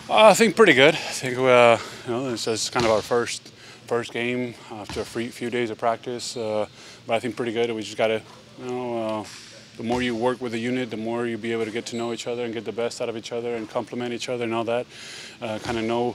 I think pretty good. I think this is kind of our first game after a few days of practice. But I think pretty good. We just got to, the more you work with the unit, the more you'll be able to get to know each other and get the best out of each other and complement each other and all that. Kind of know,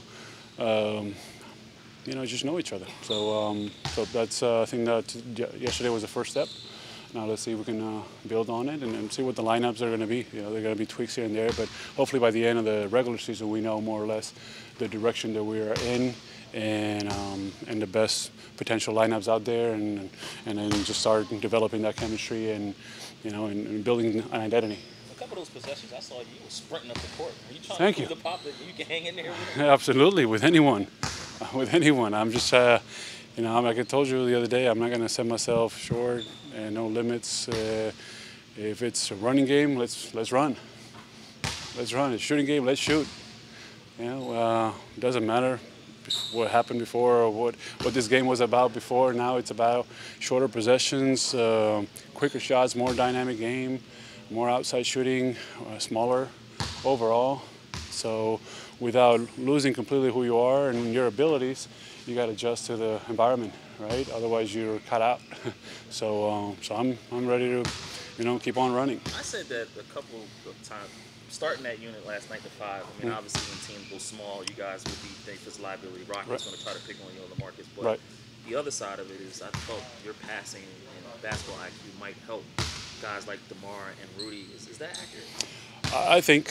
just know each other. So that's I think that yesterday was the first step. Now let's see if we can build on it and see what the lineups are going to be. They're going to be tweaks here and there, but hopefully by the end of the regular season, we know more or less the direction that we are in and the best potential lineups out there, and then just start developing that chemistry and and building an identity. A couple of those possessions, I saw you were sprinting up the court. Are you trying Thank to you. prove the pop that you can hang in there with him? Absolutely, with anyone, with anyone. I'm just. Like I told you the other day, I'm not going to set myself short and no limits. If it's a running game, let's run. Let's run. It's a shooting game, let's shoot. It doesn't matter what happened before or what this game was about before. Now it's about shorter possessions, quicker shots, more dynamic game, more outside shooting, smaller overall. So without losing completely who you are and your abilities, you got to adjust to the environment, right? Otherwise, you're cut out. So I'm ready to, keep on running. I said that a couple of times, starting that unit last night to 5. I mean, obviously when teams go small, you guys would be dangerous liability. Rockets going to try to pick on you on the Marcus, but the other side of it is I thought your passing and basketball IQ might help guys like DeMar and Rudy. Is that accurate? I think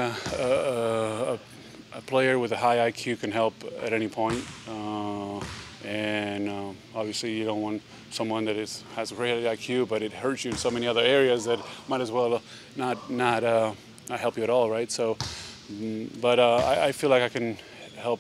a player with a high IQ can help at any point. Obviously you don't want someone that has a great IQ, but it hurts you in so many other areas that might as well not help you at all, right? So, but I feel like I can help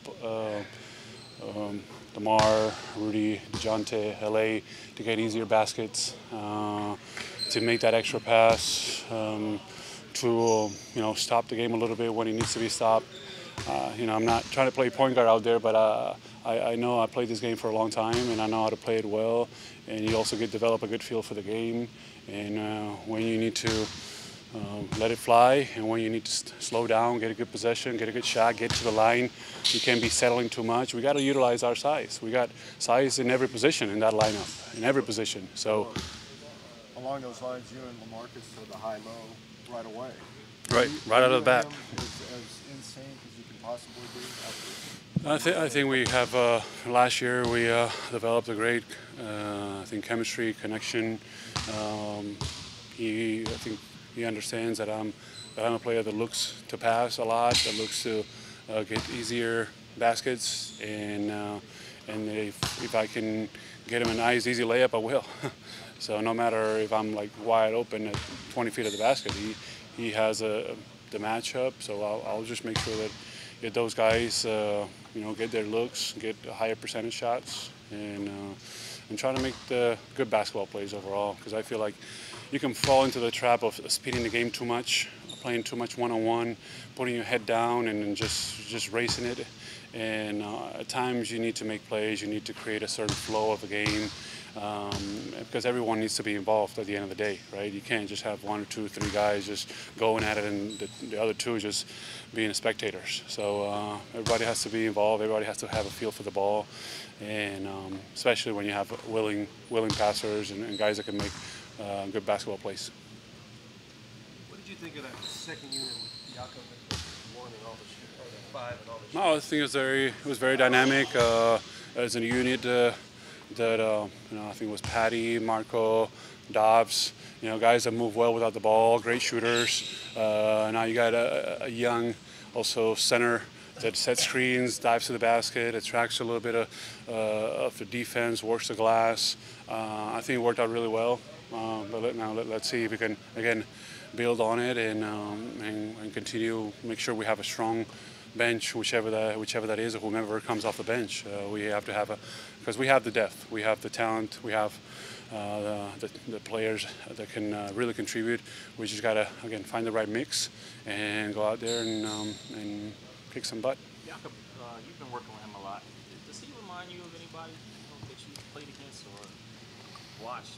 DeMar, Rudy, DeJounte, LA to get easier baskets, to make that extra pass, to stop the game a little bit when it needs to be stopped. I'm not trying to play point guard out there, but I know I played this game for a long time, and I know how to play it well. And you also develop a good feel for the game, and when you need to let it fly, and when you need to slow down, get a good possession, get a good shot, get to the line. You can't be settling too much. We got to utilize our size. We got size in every position in that lineup, in every position. So along those lines, you and LaMarcus are the high-low right away. Right out of the bat. As insane as you can possibly be. I think we have last year we developed a great chemistry connection. I think he understands that I'm a player that looks to pass a lot, that looks to get easier baskets, and if I can get him a nice easy layup, I will. So no matter if I'm like wide open at 20 feet of the basket, he has the matchup. So I'll just make sure that those guys get their looks, get higher percentage shots, and try to make the good basketball plays overall. Because I feel like you can fall into the trap of speeding the game too much, playing too much one-on-one, putting your head down and just racing it. And at times you need to make plays, you need to create a certain flow of the game, because everyone needs to be involved at the end of the day, right? You can't just have 1 or 2 or 3 guys just going at it and the other 2 just being spectators. So everybody has to be involved, everybody has to have a feel for the ball, and especially when you have willing passers and guys that can make good basketball plays. What did you think of that second unit with Jakob and 1 and all the shooting, or the 5 and all the shooting? No, I think it was very dynamic as a unit. That I think it was Patty, Marco, Dobbs, guys that move well without the ball, great shooters. Now you got a young also center that sets screens, dives to the basket, attracts a little bit of the defense, works the glass. I think it worked out really well. But now let's see if we can again build on it and continue, make sure we have a strong bench, whichever that is, or whomever comes off the bench. We have to have because we have the depth, we have the talent, we have the players that can really contribute. We just gotta again find the right mix and go out there and kick some butt. Jakob, you've been working with him a lot. Does he remind you of anybody that you played against or watched?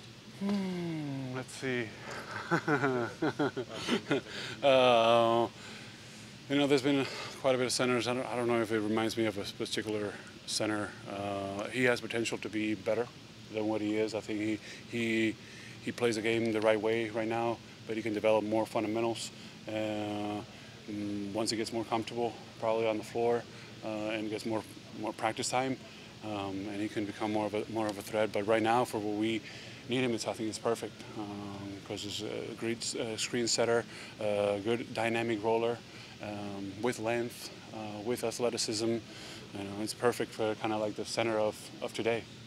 Let's see. You know, there's been quite a bit of centers. I don't know if it reminds me of a particular center. He has potential to be better than what he is. I think he plays the game the right way right now, but he can develop more fundamentals. Once he gets more comfortable, probably on the floor, and gets more practice time, and he can become more of a threat. But right now, for what we need him, I think it's perfect because he's a great screen setter, good dynamic roller. With length, with athleticism, it's perfect for kind of like the center of today.